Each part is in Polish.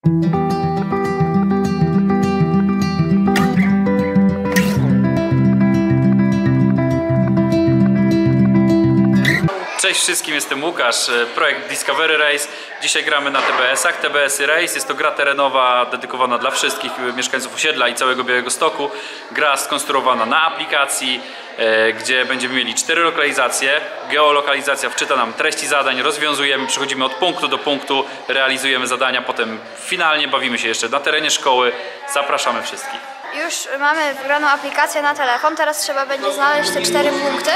Cześć wszystkim, jestem Łukasz, projekt Discovery Race. Dzisiaj gramy na TBS-ach. TBS Race jest to gra terenowa dedykowana dla wszystkich mieszkańców osiedla i całego Białegostoku. Gra skonstruowana na aplikacji, gdzie będziemy mieli 4 lokalizacje. Geolokalizacja wczyta nam treści zadań, rozwiązujemy, przechodzimy od punktu do punktu, realizujemy zadania, potem finalnie bawimy się jeszcze na terenie szkoły. Zapraszamy wszystkich. Już mamy wgraną aplikację na telefon, teraz trzeba będzie znaleźć te 4 punkty.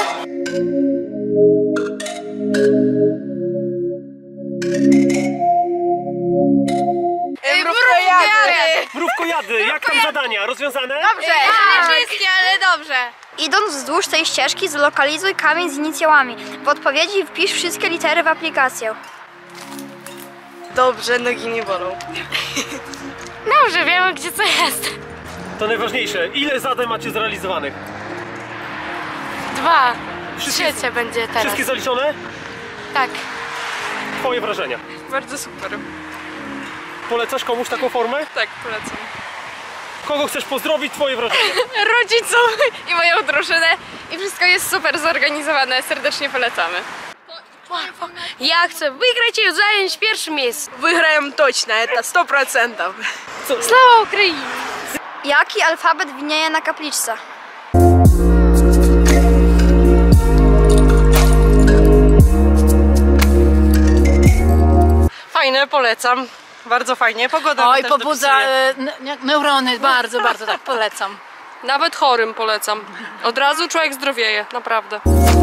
Mrówkojady, jak tam zadania? Rozwiązane? Dobrze, nie wszystkie, ale dobrze. Idąc wzdłuż tej ścieżki, zlokalizuj kamień z inicjałami. W odpowiedzi wpisz wszystkie litery w aplikację. Dobrze, nogi nie bolą. Dobrze, wiemy gdzie co jest. To najważniejsze. Ile zadań macie zrealizowanych? 2. Trzecie będzie teraz. Wszystkie zaliczone? Tak. Twoje wrażenia? Bardzo super. Polecasz komuś taką formę? Tak, polecam. Kogo chcesz pozdrowić? Twoje wrażenia? Rodziców i moją drużynę. I wszystko jest super zorganizowane. Serdecznie polecamy. Ja chcę wygrać i zająć pierwsze miejsce. Wygrają точно, это 100%. Слава Україні! Jaki alfabet widnieje na kapliczce? Fajne, polecam. Bardzo fajnie, pogoda. Oj, pobudza neurony, bardzo tak, polecam. Nawet chorym polecam. Od razu człowiek zdrowieje, naprawdę.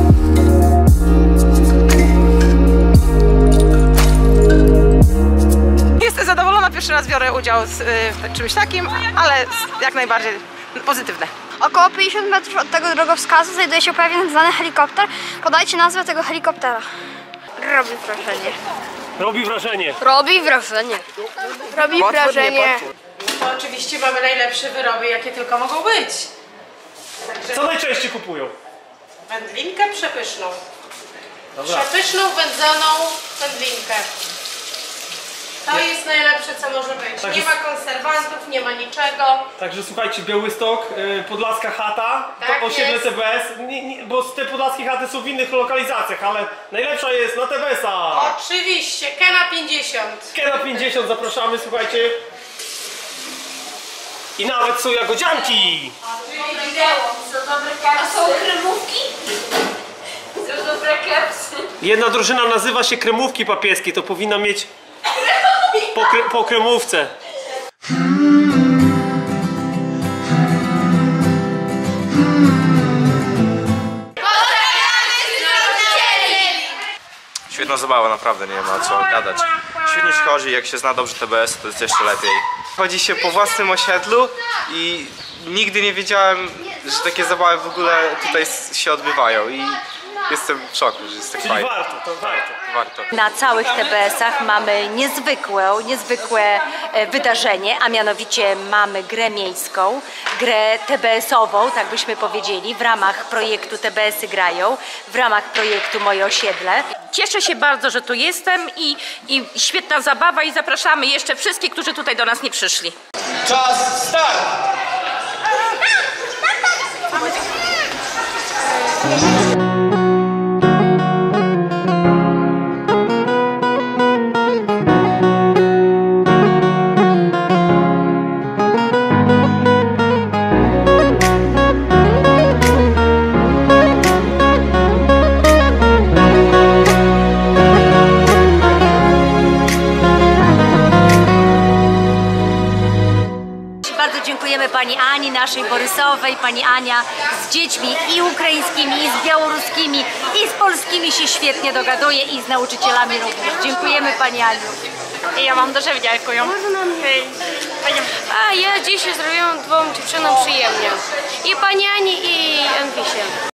Jestem zadowolona, pierwszy raz biorę udział w czymś takim, ale jak najbardziej pozytywne. Około 50 metrów od tego drogowskazu znajduje się pewien znany helikopter. Podajcie nazwę tego helikoptera. Robi wrażenie. Robi wrażenie. Robi wrażenie. Robi wrażenie. Oczywiście mamy najlepsze wyroby, jakie tylko mogą być. Co najczęściej kupują? Wędlinkę przepyszną. Dobra. Przepyszną, wędzoną wędlinkę. To jest najlepsze, co może być. Tak Nie jest. ma konserwantów, nie ma niczego. Także słuchajcie, Białystok, Podlaska chata, Tak to osiedle jest. TBS, bo te podlaskie chaty są w innych lokalizacjach, ale najlepsza jest na TBS-a. Oczywiście, Kena 50. Kena 50, zapraszamy, słuchajcie. I nawet są jagodzianki. A są kremówki? Są dobre kepsy. Jedna drużyna nazywa się Kremówki Papieskie, to powinna mieć po kremówce. Świetna zabawa, naprawdę nie ma co gadać. Świetnie się chodzi, jak się zna dobrze TBS, to jest jeszcze lepiej. Chodzi się po własnym osiedlu i nigdy nie wiedziałem, że takie zabawy w ogóle tutaj się odbywają i jestem w szoku, że jest tak Czyli fajnie. warto, to warto. Na całych TBS-ach mamy niezwykłe wydarzenie, a mianowicie mamy grę miejską, grę TBS-ową, tak byśmy powiedzieli, w ramach projektu TBS-y grają, w ramach projektu Moje Osiedle. Cieszę się bardzo, że tu jestem i świetna zabawa i zapraszamy jeszcze wszystkich, którzy tutaj do nas nie przyszli. Czas, start! Bardzo dziękujemy pani Ani, naszej Borysowej, pani Ania z dziećmi i ukraińskimi, i z białoruskimi, i z polskimi się świetnie dogaduje i z nauczycielami również. Dziękujemy pani Aniu. I ja wam też dziękuję. A ja dzisiaj zrobiłam 2 dziewczynom przyjemnie. I pani Ani, i Enfisie.